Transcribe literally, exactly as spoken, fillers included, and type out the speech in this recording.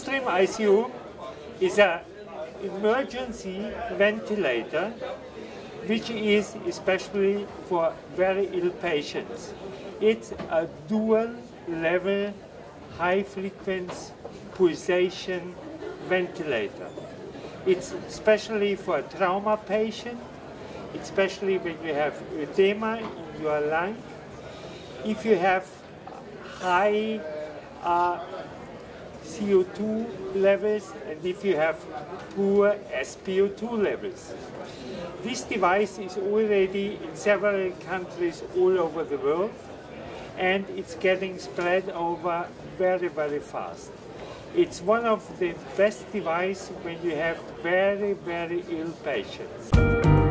TwinStream I C U is an emergency ventilator which is especially for very ill patients. It's a dual level high frequency pulsation ventilator. It's especially for a trauma patient, especially when you have edema in your lung. If you have high uh, C O two levels and if you have poor S p O two levels. This device is already in several countries all over the world, and it's getting spread over very, very fast. It's one of the best devices when you have very, very ill patients.